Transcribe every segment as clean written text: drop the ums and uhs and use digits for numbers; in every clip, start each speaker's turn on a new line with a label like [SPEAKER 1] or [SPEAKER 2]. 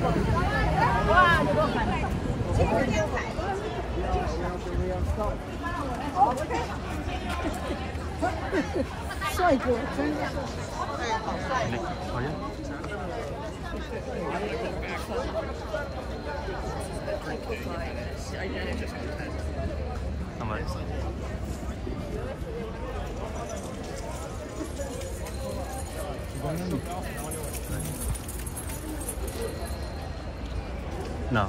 [SPEAKER 1] 帅哥，真的是。
[SPEAKER 2] 好呀。How much? No.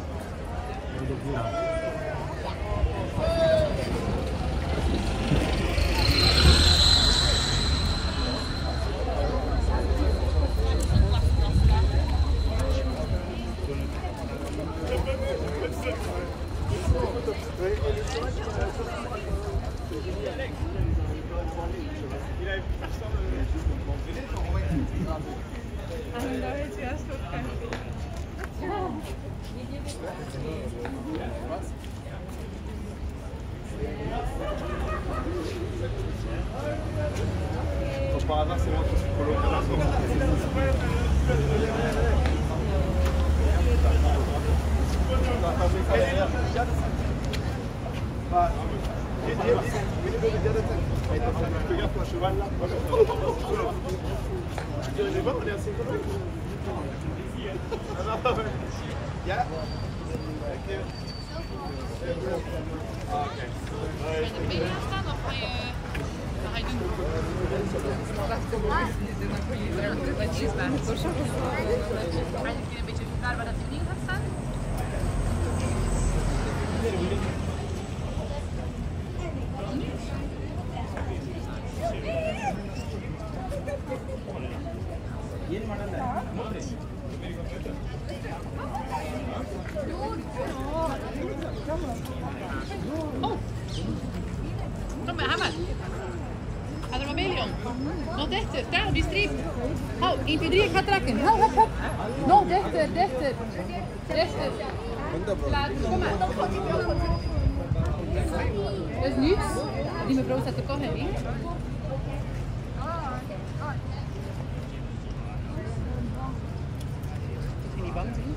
[SPEAKER 3] Par hasard, c'est moi qui suis colocation. Regarde ton cheval là. Je dirais, on est assez cool. Yeah. Okay.
[SPEAKER 4] Een beetje naar waar dat ding gaat staan. Oh! Kom maar, Hammer. Ga er maar mee, Leon. Nog dichter, daar op die streep. Hou, 1, 2, 3, ik ga trekken. Hou, hop, hop. Nog dichter, dichter. Dichter. Klaar, kom maar. Dus nu, die mevrouw zet de kop in, hè? Niet bang zijn.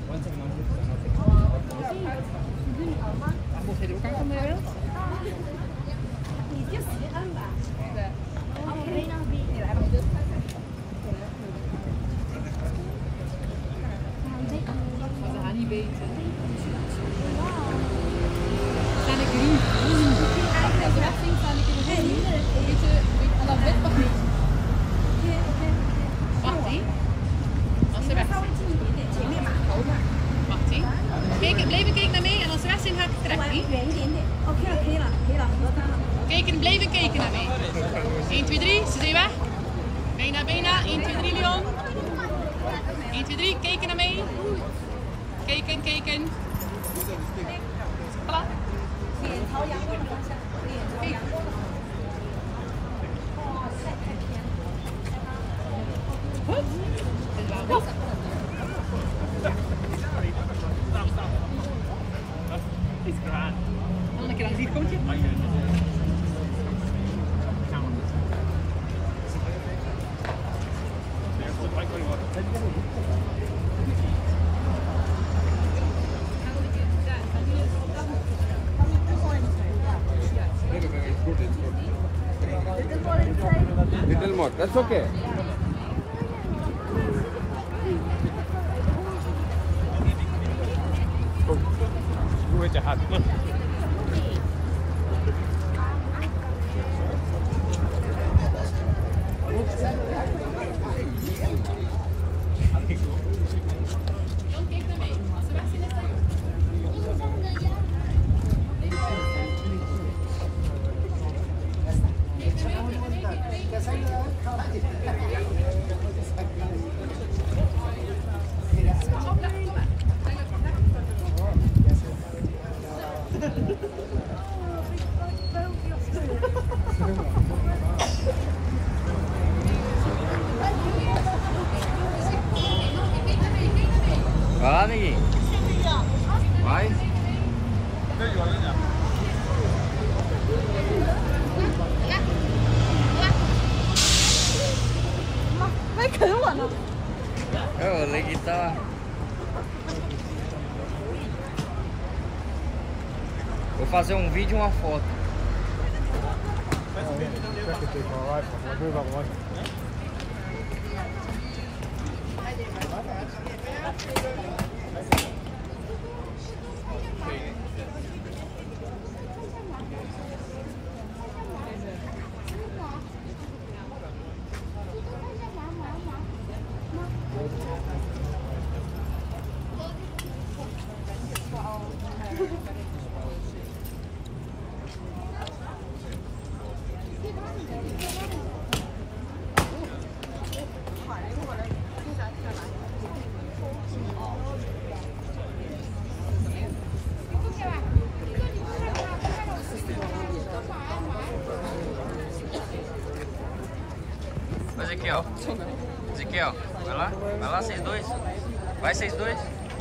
[SPEAKER 4] Mocht hij er ook aan komen, Wereld? Ze gaan niet weten. Staan ik groen? Als ze wegzien, staan ik in de groen. Weet je, en dat wit mag niet. Wacht, hé. Als ze wegzien. Wacht, hé. Blijven kijken naar mij en als ze wegzien ga ik trekken, hé. Kijken, blijven kijken naar mij. 1, 2, 3, ze zijn weg. Bijna, bijna. 1, 2, 3, Leon. 1, 2, 3, kijken naar mij. Kijken, kijken. Voilà. Kijk. Goed. Dit is wel goed. Is klaar. Dan een keer aan het komt je.
[SPEAKER 5] Little more, that's okay.
[SPEAKER 3] Hoe heet je hart?
[SPEAKER 5] Voilà, Niki. Vai.
[SPEAKER 1] Vai 啃我呢。
[SPEAKER 5] 我来给他。 Vou fazer um vídeo e uma foto. Ezequiel, Ezequiel, vai lá, vocês dois. Vai, vocês dois.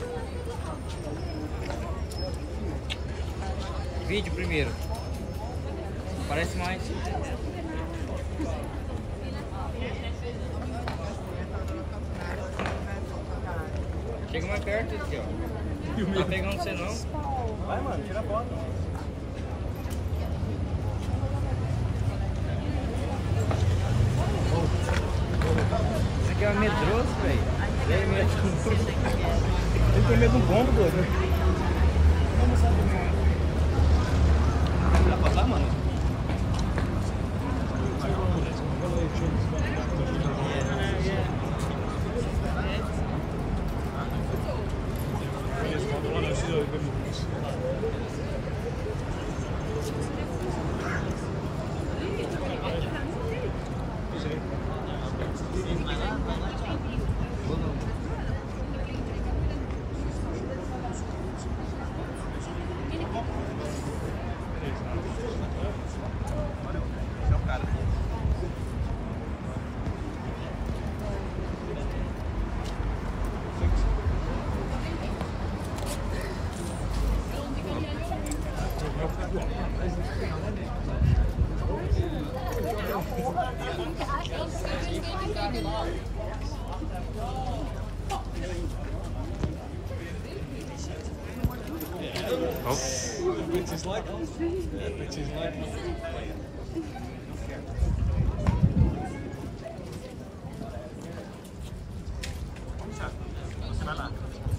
[SPEAKER 5] Vídeo primeiro. Parece mais. Chega mais perto, Ezequiel. Não tá pegando você não.
[SPEAKER 3] Vai, mano, tira a foto.
[SPEAKER 5] Esse aqui é medroso, velho. Ele é medroso.
[SPEAKER 3] Ele tem medo de um bombo, doido. Dá pra passar, mano? Bitches like it. Yeah, bitches like it. Vai lá.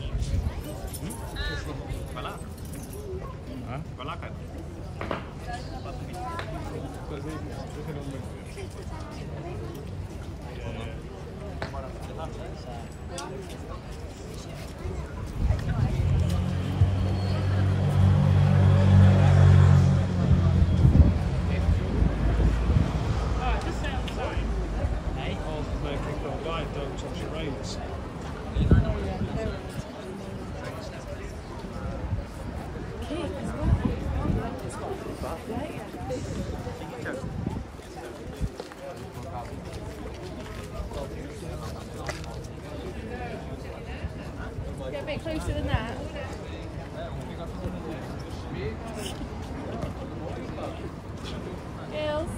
[SPEAKER 3] Vai lá?
[SPEAKER 5] Hã?
[SPEAKER 3] Vai lá, cara. Don't touch your reins.
[SPEAKER 4] Get a bit closer than that. Girls.